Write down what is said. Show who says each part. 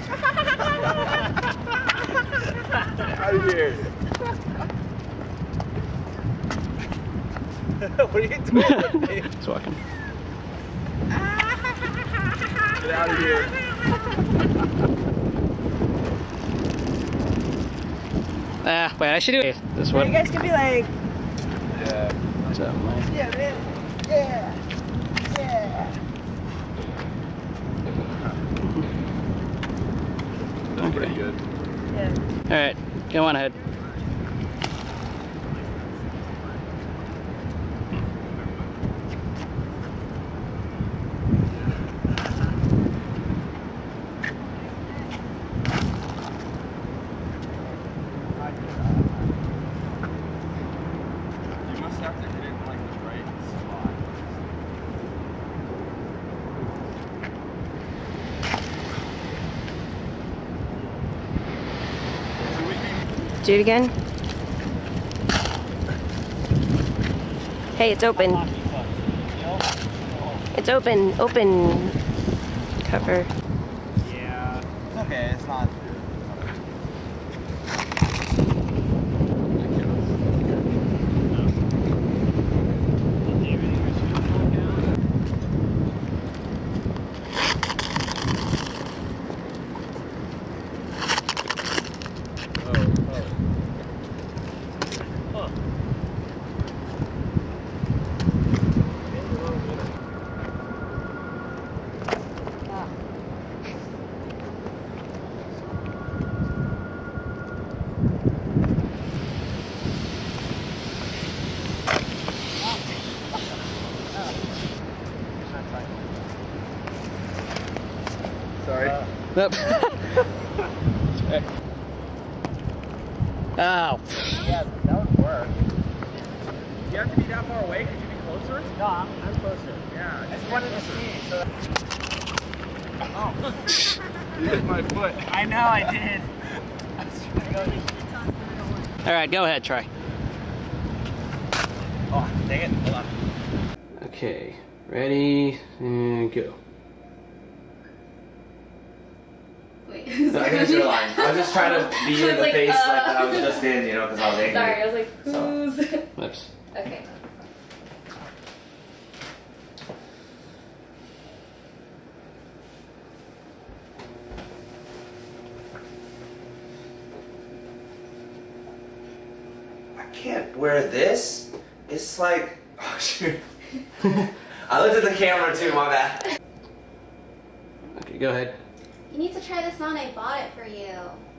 Speaker 1: Out of here. What are you doing?
Speaker 2: Just walking.
Speaker 1: Get out of here.
Speaker 2: Wait, I should do this one.
Speaker 3: You guys can be like,
Speaker 1: Yeah.
Speaker 2: What's up, man?
Speaker 3: yeah, man. Yeah. Yeah.
Speaker 1: That's pretty good.
Speaker 3: Yeah.
Speaker 2: Alright, go on ahead.
Speaker 1: You must have to hit it in like the right spot.
Speaker 3: Do it again. Hey, it's open. It's open. Open. Cover.
Speaker 1: Yeah. It's okay, it's not. Sorry.
Speaker 2: Nope. Sorry. Oh.
Speaker 1: Yeah, that would work. You have to be that far away? Could you be closer?
Speaker 4: No, I'm closer.
Speaker 1: Yeah.
Speaker 4: I just wanted to see. So.
Speaker 1: Oh. You hit my foot.
Speaker 4: I know, I did. I was trying to go.
Speaker 2: Alright, go ahead, try.
Speaker 1: Oh, dang it. Hold on.
Speaker 2: Okay, ready, and go.
Speaker 5: Wait.
Speaker 6: No, I think you're lying. I was just trying to be in the
Speaker 5: like,
Speaker 6: face like that I was just in, you know, because I was angry.
Speaker 5: Sorry, I was like,
Speaker 6: So.
Speaker 5: who's...
Speaker 2: Oops.
Speaker 5: Okay.
Speaker 6: I can't wear this. It's like, oh shoot. I looked at the camera too, my bad.
Speaker 2: Okay, go ahead.
Speaker 5: You need to try this on. I bought it for you.